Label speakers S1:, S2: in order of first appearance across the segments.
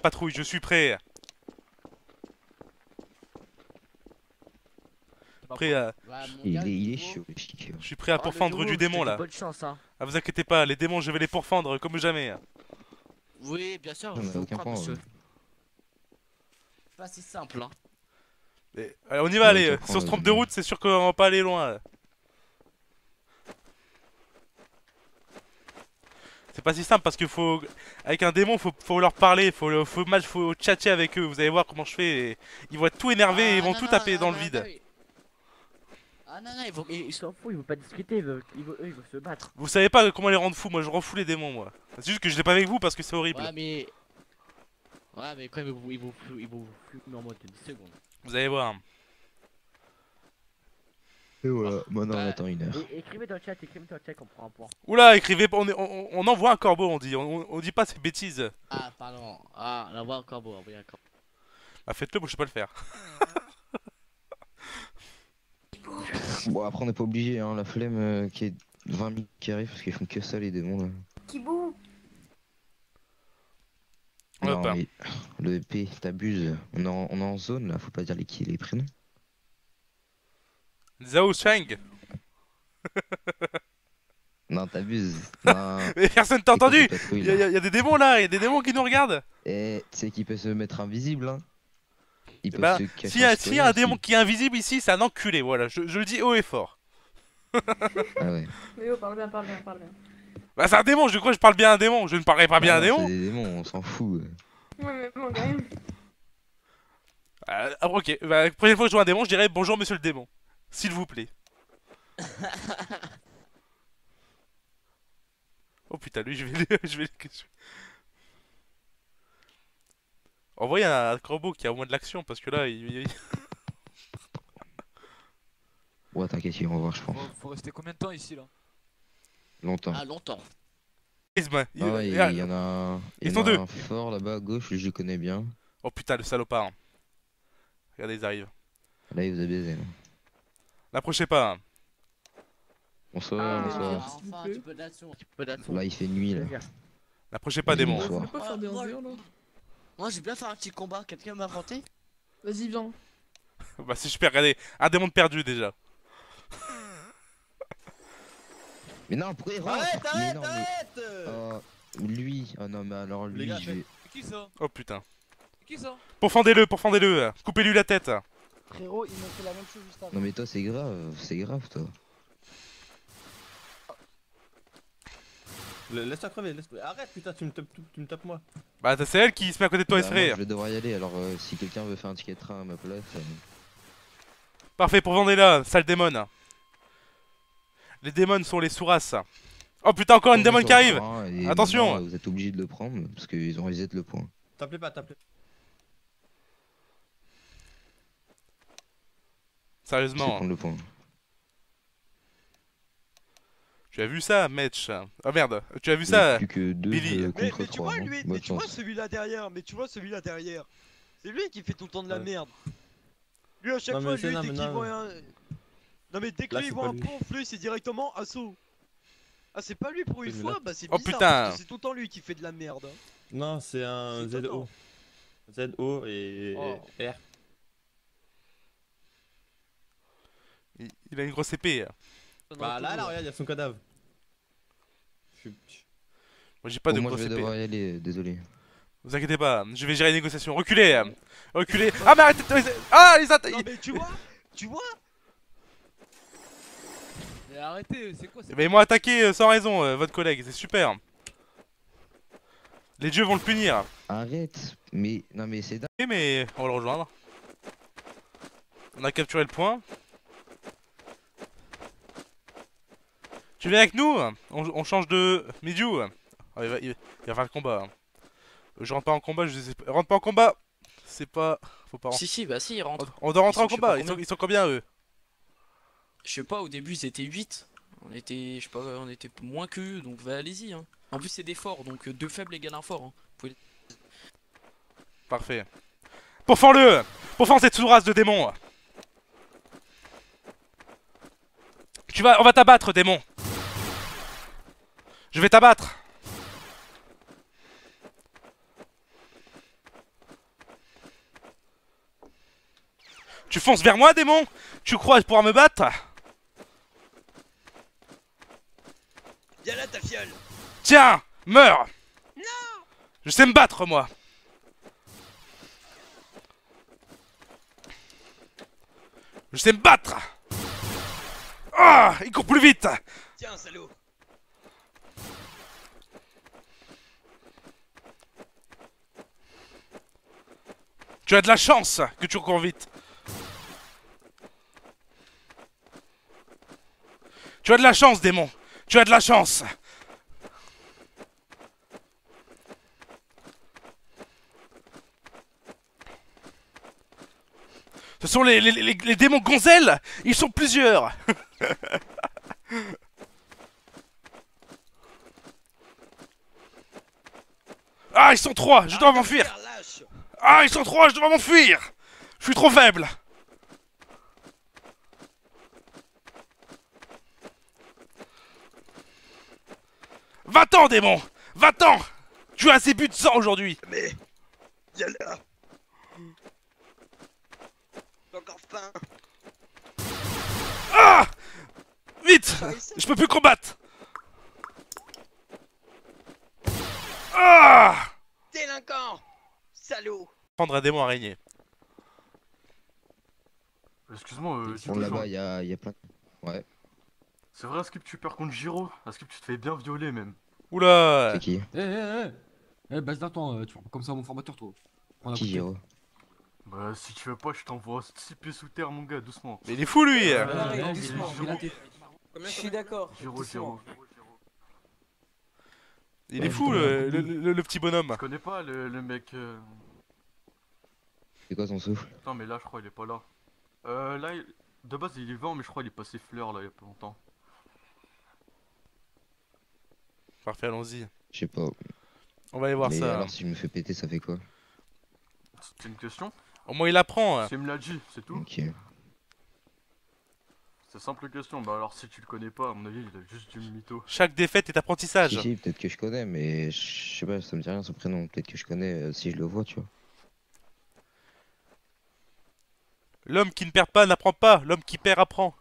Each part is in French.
S1: patrouille, je suis prêt. Prêt à...
S2: Ouais, mon gars,
S3: Il est
S2: Thibaut.
S3: chaud, le chic.
S1: Je suis prêt à
S2: Oh, le
S1: pourfendre du
S2: Domo, je te
S1: démon
S2: dis
S1: là.
S2: bonne chance, hein.
S1: Ah vous inquiétez pas, les démons je vais les pourfendre comme jamais.
S2: Oui, bien sûr,
S3: Non,
S2: je
S3: mais
S2: vous
S3: aucun
S2: crois,
S3: point,
S2: monsieur.
S3: ouais.
S2: C'est pas si simple, hein.
S1: Allez, on y va,
S3: Ouais,
S1: allez.
S3: aucun
S1: Si on
S3: point,
S1: se trompe
S3: ouais.
S1: de route, c'est sûr qu'on va pas aller loin. C'est pas si simple parce qu'il faut... Avec un démon, faut leur parler, faut tchatcher avec eux. Vous allez voir comment je fais. Ils vont être tout énervés et ils vont
S2: non,
S1: tout
S2: non,
S1: taper
S2: non,
S1: dans
S2: non,
S1: le vide.
S2: non, Ah non, non, ils s'en foutent, ils veulent pas discuter, eux, ils veulent se battre.
S1: Vous savez pas comment les rendre fous, moi je rends fou les démons moi. C'est juste que je l'ai pas avec vous parce que c'est horrible.
S2: Ouais, mais... Ouais, mais quand même, ils vont fumer en mode de 10 secondes.
S1: Vous allez voir.
S3: Et voilà, maintenant on
S2: Bah,
S3: attend 1 heure.
S2: Écrivez dans le chat, on prend un point.
S1: Oula, écrivez pas, on envoie un corbeau, on dit. On dit pas ces bêtises.
S2: Ah, pardon. Ah, on envoie un corbeau, envoyez un corbeau.
S1: Bah faites-le, moi je sais pas le faire.
S3: Bon, après on n'est pas obligé, hein, la flemme qui est 20 000 qui arrivent parce qu'ils font que ça les démons là.
S4: Kibou.
S1: Hop.
S3: Non, mais le EP, t'abuses. On est en zone là, faut pas dire les prénoms.
S1: Zhao Shang.
S3: Non, t'abuses. Non.
S1: Mais personne t'a entendu.
S3: Écoute, patrouille,
S1: Il y a des démons là, il y a des démons qui nous regardent.
S3: Et tu sais qu'il peut se mettre invisible, hein. Il peut
S1: Bah,
S3: se cacher.
S1: s'il y a un démon qui est invisible ici, c'est un enculé, voilà, je le dis haut et fort.
S3: Ah ouais.
S4: Mais oh, parle bien, parle bien, parle bien.
S1: Bah c'est un démon, je crois que je parle bien à un démon, je ne parlerai pas bien à un
S3: Ah non,
S1: démon.
S3: c'est des démons, on s'en fout.
S4: Ouais, mais bon, quand même.
S1: Ok, bah, la prochaine fois que je vois un démon, je dirais bonjour monsieur le démon. S'il vous plaît. Oh putain, lui je vais je vais envoyer un corbeau qui a au moins de l'action parce que là
S3: Ouais, t'inquiète, ils vont voir, je pense.
S5: Faut rester combien de temps ici là?
S3: Longtemps.
S2: Ah, longtemps.
S3: Ah ouais, il y en a un.
S1: Ils
S3: Il y
S1: sont
S3: en a
S1: deux.
S3: un fort là-bas à gauche, je le connais bien.
S1: Oh putain, le salopard. Regardez, ils arrivent.
S3: Là, il vous a baisé. Là.
S1: N'approchez pas.
S3: Bonsoir,
S4: Ah,
S3: bonsoir.
S4: s'il vous
S2: Enfin,
S4: plaît.
S2: un petit peu d'action, un petit peu d'action.
S3: Là, il fait nuit là.
S1: N'approchez pas,
S3: Vas-y,
S1: démon.
S3: bonsoir.
S4: On peut pas faire des
S2: moi,
S4: 1 là.
S2: Moi, j'ai bien faire un petit combat, quelqu'un m'a inventé.
S4: Vas-y, viens.
S1: Bah c'est super, regardez. Un démon de perdu déjà.
S3: Mais non, pourquoi il rentre?
S2: Arrête,
S3: Mais
S2: arrête,
S3: non, mais-
S2: arrête
S3: lui, oh non, mais alors
S5: Les
S3: lui,
S5: gars,
S3: je vais.
S5: c'est qui ça?
S1: Oh putain.
S5: C'est qui ça?
S1: Pourfendez-le, pourfendez-le. Coupez-lui la tête.
S6: Frérot, il m'a fait la même chose juste avant.
S3: Non, mais toi, c'est grave, toi.
S7: Laisse-toi crever, arrête putain, tu me tapes moi.
S1: Bah c'est elle qui se met à côté de toi et
S3: Bah,
S1: se
S3: moi,
S1: fait.
S3: je vais devoir y aller, alors si quelqu'un veut faire un ticket de train à ma place.
S1: Parfait, pourfendez-la, sale démon. Les démons sont les sous-races. Oh putain, encore une
S3: tournez
S1: démon
S3: sur
S1: qui
S3: le
S1: arrive.
S3: train, et
S1: Attention.
S3: maintenant, vous êtes obligé de le prendre parce qu'ils ont reset le point.
S7: Tape-les pas, tape-les.
S3: C'est
S1: Sérieusement.
S3: prendre le point.
S1: Tu as vu ça, Metch? Oh merde, tu as vu
S3: Il y a
S1: ça?
S3: plus que deux
S1: Billy.
S3: contre
S6: Mais tu
S3: trois.
S6: vois
S3: hein.
S6: lui,
S3: Bonne
S6: mais tu vois
S3: chance.
S6: celui-là derrière, c'est lui qui fait tout le temps de la
S7: Ouais.
S6: merde. Lui à chaque
S7: Non, mais
S6: fois,
S7: c'est-
S6: lui
S7: non,
S6: dès
S7: mais
S6: qu'il
S7: non.
S6: voit un... Non mais dès que
S7: Là,
S6: lui il
S7: c'est
S6: voit
S7: pas
S6: un
S7: lui.
S6: ponf, lui c'est directement assaut. Ah c'est pas lui pour une
S7: Oui, mais
S6: fois,
S7: là-
S6: bah c'est
S1: Oh,
S6: bizarre
S1: putain.
S6: parce que c'est tout le temps lui qui fait de la merde. hein.
S7: Non, c'est un
S6: C'est étonnant.
S7: ZO. ZO et
S6: Oh.
S7: R.
S1: Il a une grosse épée.
S7: Bah là, regarde, il y a son cadavre.
S1: Moi j'ai pas de
S3: Bon, moi, je
S1: grosse
S3: vais
S1: épée.
S3: devoir y aller, désolé.
S1: Vous inquiétez pas, je vais gérer les négociations. Reculez. Reculez. Ah mais arrêtez. Ah ils
S6: Non
S1: attaquent.
S6: mais tu vois
S5: Mais arrêtez, c'est quoi
S1: Mais ils m'ont attaqué sans raison, votre collègue. C'est super. Les dieux vont le punir.
S3: Arrête, mais non, mais c'est dingue.
S1: Mais on va le rejoindre. On a capturé le point. Tu viens avec nous? On change de Midiu. Ah, il va faire le combat. Je rentre pas en combat, rentre pas en combat. C'est pas... Faut pas rentrer.
S2: Si, bah si, il rentre.
S1: On doit rentrer en
S2: Ils sont, je sais
S1: combat.
S2: pas
S1: Ils sont combien eux?
S2: Je sais pas, au début ils étaient 8. On était, je sais pas, on était moins que eux, donc bah, allez-y. Hein. En plus c'est des forts, donc 2 faibles égale un fort. Hein.
S1: Parfait. Pourfends-le! Pourfends cette sous-race de démons! On va t'abattre, démon! Je vais t'abattre! Tu fonces vers moi, démon? Tu crois pouvoir me battre?
S6: Viens là, ta fiole.
S1: Tiens, meurs! Non! Je sais me battre, moi! Je sais me battre! Ah! Il court plus vite!
S6: Tiens, salaud.
S1: Tu as de la chance que tu cours vite! Tu as de la chance, démon! Tu as de la chance! Ce sont les démons gonzelles. Ils sont plusieurs. Ah, ils sont trois. Je dois m'enfuir. Ah, ils sont trois. Je dois m'enfuir. Je suis trop faible. Va-t'en, démon. Va-t'en. Tu as assez bu de sang aujourd'hui.
S6: Mais... Viens là. J'ai encore faim.
S1: Ah! Vite! Je peux plus combattre! Ah!
S6: Délinquant. Salaud.
S1: Prendre un démon araignée.
S8: Excuse-moi,
S3: Bon, là-bas, y a plein. Ouais.
S8: c'est vrai, Skip, tu perds contre Giro. Skip, tu te fais bien violer même.
S1: Oula!
S3: C'est qui?
S9: Baisse d'un temps, tu vas pas comme ça mon formateur, toi. Prends la
S3: Qui,
S9: bouteille.
S3: Giro?
S8: Bah, si tu veux pas, je t'envoie 6 pieds sous terre, mon gars, doucement.
S1: Mais il est fou, lui!
S5: Arrête,
S8: Giro.
S5: doucement, Vilaté.
S6: Combien,
S5: Je suis d'accord.
S8: Giro,
S5: doucement.
S8: Giro.
S1: Il est fou, le petit bonhomme.
S8: Tu connais pas le mec.
S3: C'est quoi son souffle?
S8: Attends, mais là, je crois il est pas là. Là, de base, il est vent, mais je crois il est passé fleur là, il y a pas longtemps.
S1: Parfait, allons-y.
S3: Je sais pas.
S1: On va aller voir
S3: Mais
S1: ça.
S3: alors, si je me fais péter, ça fait quoi?
S8: C'était une question?
S1: Au moins, il apprend.
S8: Il me l'a dit, c'est tout.
S3: Ok.
S8: C'est simple question. Bah, alors, si tu le connais pas, à mon avis, il a juste du mytho.
S1: Chaque défaite est apprentissage.
S3: Si, peut-être que je connais, mais je sais pas, ça me dit rien son prénom. Peut-être que je connais si je le vois, tu vois.
S1: L'homme qui ne perd pas n'apprend pas. L'homme qui perd apprend.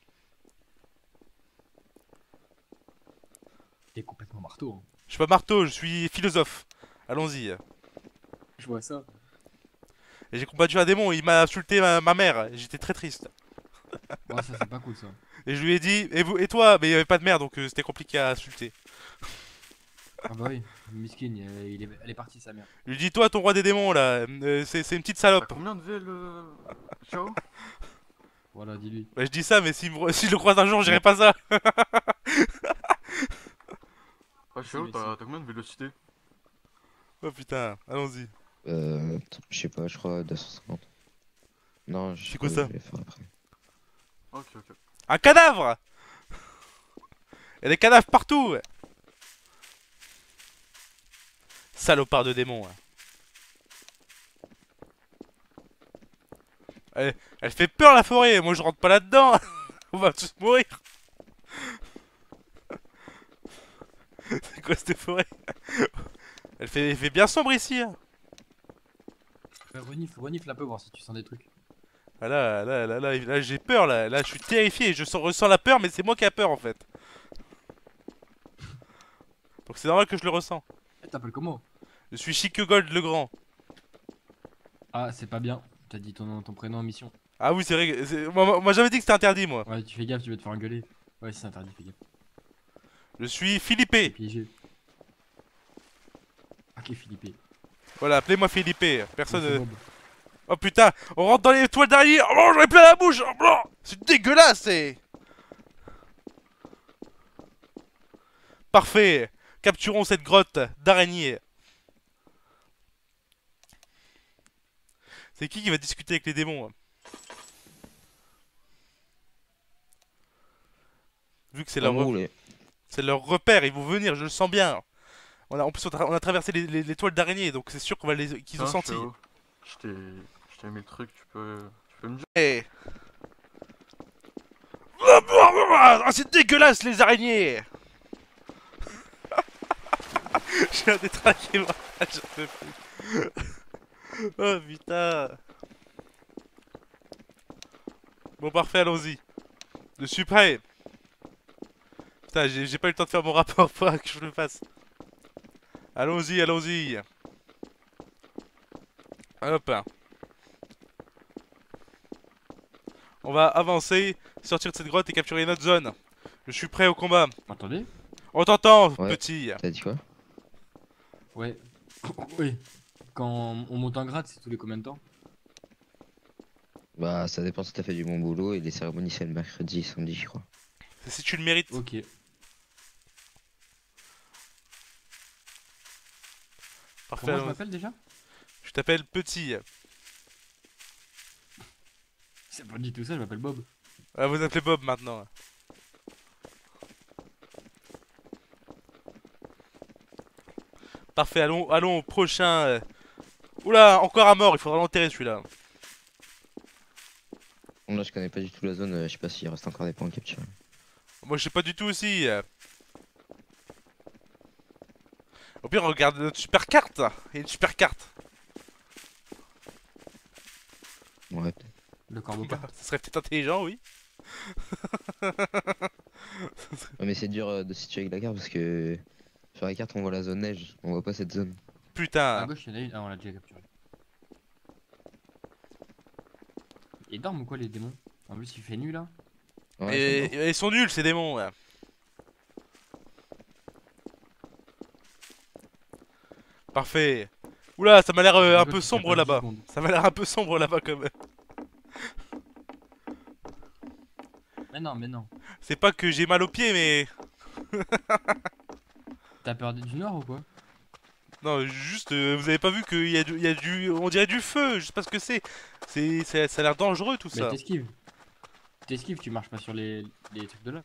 S9: T'es complètement marteau. Hein.
S1: Je suis pas marteau, je suis philosophe. Allons-y.
S9: Je vois ça.
S1: Et j'ai combattu un démon, il m'a insulté ma mère. J'étais très triste.
S9: Ouais, ça c'est pas cool ça.
S1: Et je lui ai dit, et toi? Mais il y avait pas de mère, donc c'était compliqué à insulter.
S9: Ah bah oui, Miskin, elle est partie sa mère.
S1: Je lui dis, toi, ton roi des démons, là, c'est une petite
S8: T'as
S1: salope.
S8: combien de VL, Ciao?
S9: Voilà, dis-lui.
S1: Bah, je dis ça, mais si je le croise un jour, j'irai pas ça.
S8: Ah, Ciao,
S9: Si,
S8: t'as combien de vélocité?
S1: Oh putain, allons-y.
S3: Je sais pas, je crois 250. Non, je
S1: C'est
S3: sais
S1: quoi
S3: pas,
S1: ça?
S3: je vais faire après.
S8: Ok, ok.
S1: Un cadavre! Il y a des cadavres partout! Salopard de démon. Elle fait peur la forêt, moi je rentre pas là-dedans! On va tous mourir! C'est quoi cette forêt? Elle fait bien sombre ici! Hein.
S9: Renifle un peu, voir si tu sens des trucs.
S1: Ah là j'ai peur là, je suis terrifié, ressens la peur mais c'est moi qui a peur en fait. Donc c'est normal que je le ressens.
S9: T'appelles comment?
S1: Je suis Chique Gold le Grand.
S9: Ah, c'est pas bien. T'as dit ton prénom en mission.
S1: Ah oui c'est vrai, moi j'avais dit que c'était interdit moi.
S9: Ouais, tu fais gaffe, tu vas te faire engueuler. Ouais, c'est interdit, fais gaffe.
S1: Je suis Philippe.
S9: Piégé. Ok, Philippe.
S1: Voilà, appelez-moi Philippe. Personne...
S9: C'est Bob.
S1: Oh putain, on rentre dans les toiles d'araignée. Oh non, j'en ai plein la bouche. Oh, non, c'est dégueulasse, c'est... Parfait. Capturons cette grotte d'araignées. C'est qui va discuter avec les démons? Vu que c'est leur, leur repère, ils vont venir, je le sens bien. En plus, on a traversé les toiles d'araignée, donc c'est sûr qu'on va qu'ils ont senti.
S8: Ciao. Je t'ai mis le truc, tu peux me dire.
S1: Hey. Ah, c'est dégueulasse les araignées. J'ai un détraqué moi, j'en peux plus. Oh putain. Bon, parfait, allons-y. Je suis prêt. Putain, j'ai pas eu le temps de faire mon rapport, faudra que je le fasse. Allons-y, allons-y. Hop. On va avancer, sortir de cette grotte et capturer notre zone. Je suis prêt au combat.
S9: Attendez.
S1: On t'entend,
S3: Ouais.
S1: petit.
S3: T'as dit quoi?
S9: Ouais. Oui. Quand on monte en grade, c'est tous les combien de temps?
S3: Bah, ça dépend si t'as fait du bon boulot et les cérémonies c'est le mercredi, samedi, je crois.
S1: C'est si tu le mérites.
S9: Ok.
S1: Parfait.
S9: Comment je
S1: allons-y.
S9: m'appelle déjà?
S1: Je t'appelle petit.
S9: C'est pas du tout ça, je m'appelle Bob.
S1: Ah, vous appelez Bob maintenant. Parfait, allons au prochain. Oula, encore à mort, il faudra l'enterrer celui-là.
S3: Bon, là, je connais pas du tout la zone, je sais pas s'il reste encore des points à capturer.
S1: Moi je sais pas du tout aussi. Au pire, regarde notre super carte. Il y a une super carte.
S3: Ouais, peut-être.
S9: Le corbeau
S1: Bah,
S9: pas.
S1: ça serait peut-être intelligent, oui.
S3: Ouais, mais c'est dur de se situer avec la carte parce que sur la carte on voit la zone neige, on voit pas cette zone.
S9: À
S1: Putain.
S9: gauche, il y en a une. Ah, on l'a déjà capturé. Ils dorment ou quoi les démons? En plus, il fait nuit là.
S3: Ouais,
S1: Et ils sont nuls ces démons. Ouais. Parfait. Oula, ça m'a l'air un peu sombre là-bas. Ça m'a l'air un peu sombre là-bas quand même.
S9: Mais non, mais non.
S1: C'est pas que j'ai mal aux pieds, mais.
S9: T'as peur du noir ou quoi?
S1: Non, juste, vous avez pas vu qu'il y a du. On dirait du feu, je sais pas ce que c'est. Ça a l'air dangereux tout
S9: Mais
S1: ça.
S9: t'esquives. T'esquives, tu marches pas sur les trucs de là.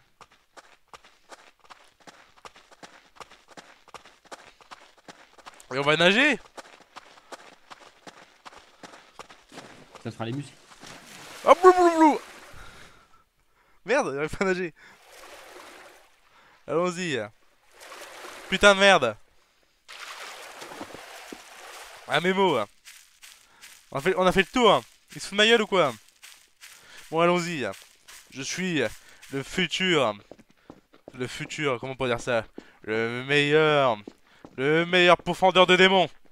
S1: Et on va nager.
S9: Ça te fera les muscles.
S1: Oh, blou, blou, blou. Merde, j'arrive pas à nager. Allons-y. Putain de merde. Ah, Mémo. On a fait le tour. Hein. Il se fout de ma gueule ou quoi? Bon, allons-y. Je suis le futur. Le futur, comment on peut dire ça? Le meilleur pourfendeur de démons.